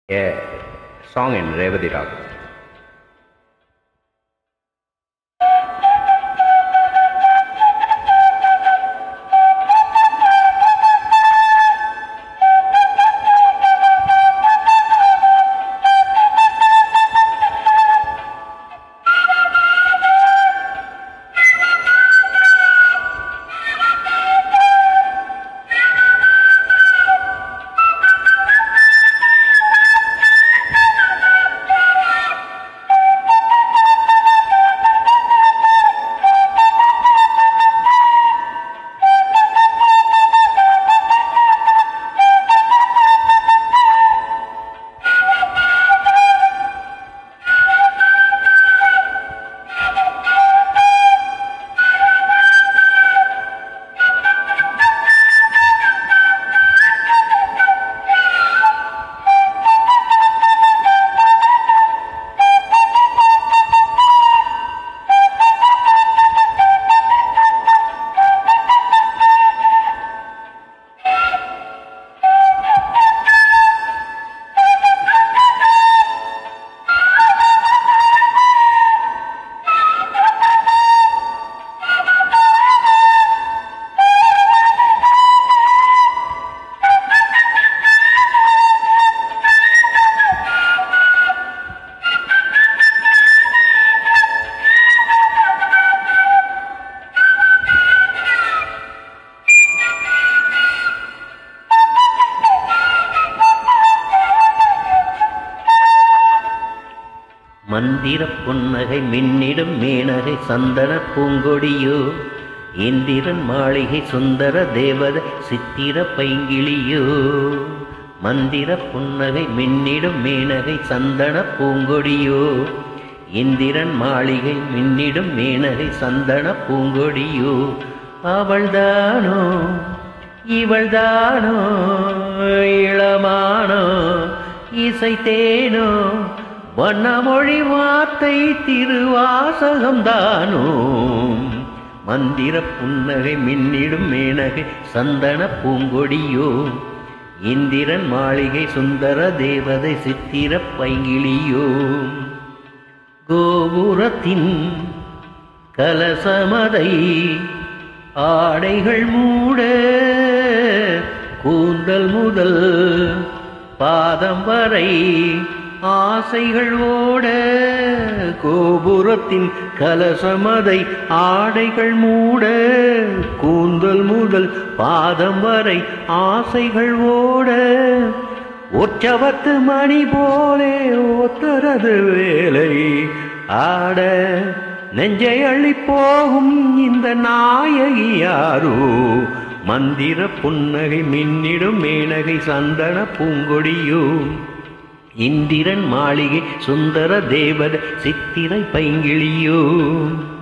a song in Revathi ragam. மந்திரப் புன்னகை மின்னிடும் மேனகை சந்தன பூங்கொடியோ, இந்திரன் மாளிகை சுந்தர தேவதை சித்திர பைங்கிளியோ. மந்திரப் புன்னகை மின்னிடும் மேனகை சந்தன பூங்கொடியோ, இந்திரன் மாளிகை மின்னிடும் மேனகை சந்தன பூங்கொடியோ. அவள்தானோ இவள்தானோ இளமானோ இசைத்தேனோ, வண்ணமொழி வார்த்தை திருவாசகம்தானோ. மந்திரப் புன்னகை மின்னிடும் மேனகை சந்தன பூங்கொடியோ, இந்திரன் மாளிகை சுந்தர தேவதை சித்திர பைங்கிளியோ. கோபுரத்தின் கலசமதை ஆடைகள் மூட, கூந்தல் முதல் பாதம் வரை ஆசைகள் ஓட. கோபுரத்தின் கலசமதை ஆடைகள் மூட, கூந்தல் முதல் பாதம் வரை ஆசைகள் ஓட. உற்சவத்து மணி போலே ஒத்தரது வேலை ஆட, நெஞ்சை அள்ளி போகும் இந்த நாயகி யாரோ. மந்திர புன்னகை மின்னிடும் மேனகை சந்தன பூங்கொடியோ, இந்திரன் மாளிகை சுந்தர தேவதை சித்திரை பைங்கிளியோ.